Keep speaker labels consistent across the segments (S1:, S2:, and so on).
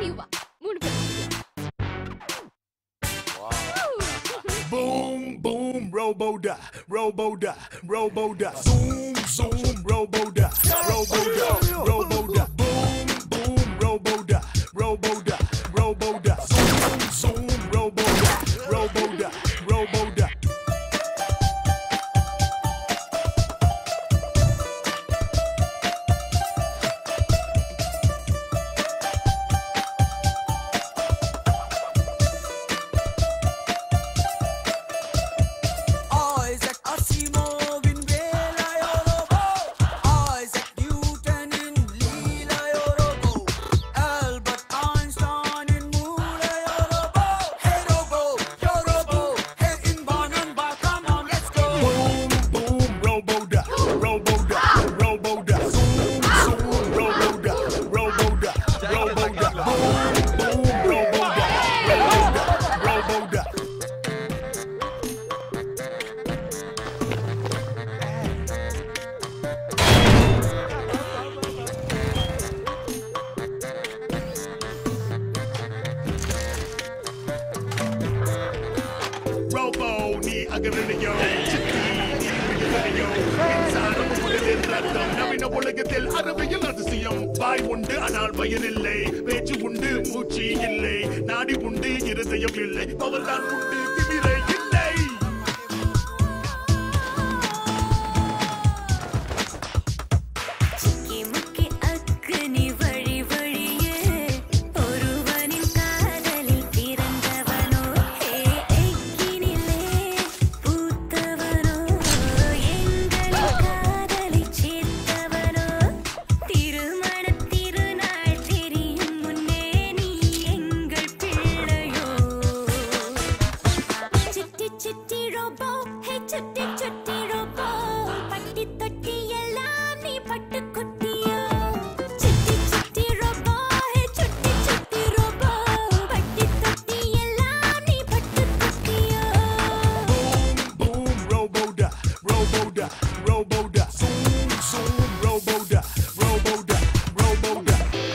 S1: வா 3 பேர்
S2: Boom, boom, Robo-da, Robo-da, Robo-da. Zoom, zoom, Robo-da, Robo-da, Robo-da. Boom, boom, Robo-da, Robo-da, Robo-da. Zoom, zoom, Robo-da, Robo-da, Robo-da. Robo, நீ அகரணையோ சித்தி நீ விழிவடையோ மின்சாரம் உலகில் ரத்தம் நவீன உலகத்தில் அறிவியல் அதிசயம் வாய் உண்டு ஆனால் வயிறில்லை பேச்சு உண்டு மூச்சு இல்லை நாடி உண்டு இருதயம் இல்லை பவர்தான் உண்டு திமிரை இல்லை Robo-da, zoom, zoom, Robo-da, Robo-da, Robo-da.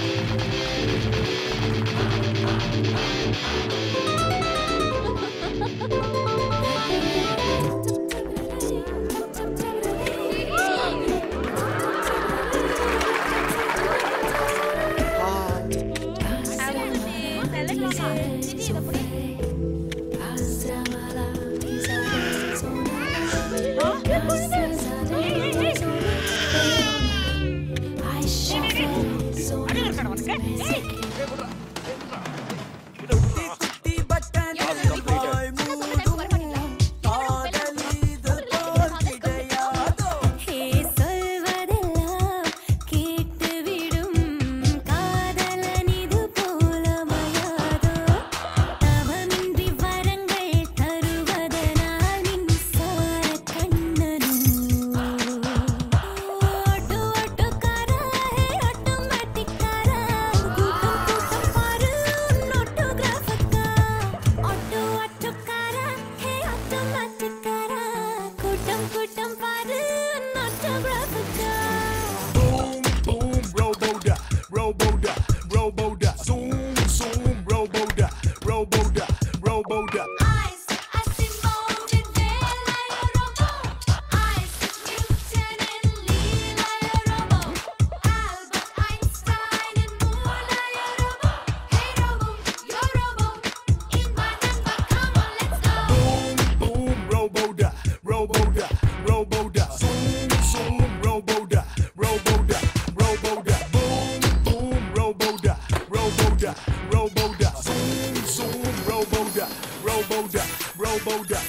S2: Robo-da, Robo-da, zoom, zoom, Robo-da, Robo-da, Robo-da.
S3: Eyes, I see molded there like a Robo. Eyes, Newton and Lee like a Robo. Albert Einstein and more like a Robo. Hey Robo, you're Robo. In my number, come on, let's go.
S2: Boom, boom, Robo-da, Robo-da, Robo-da. Zoom, zoom, Robo-da, Robo-da, Robo-da. Robo-da, Robo-da, Robo-da, zoom, zoom, Robo-da, Robo-da, Robo-da.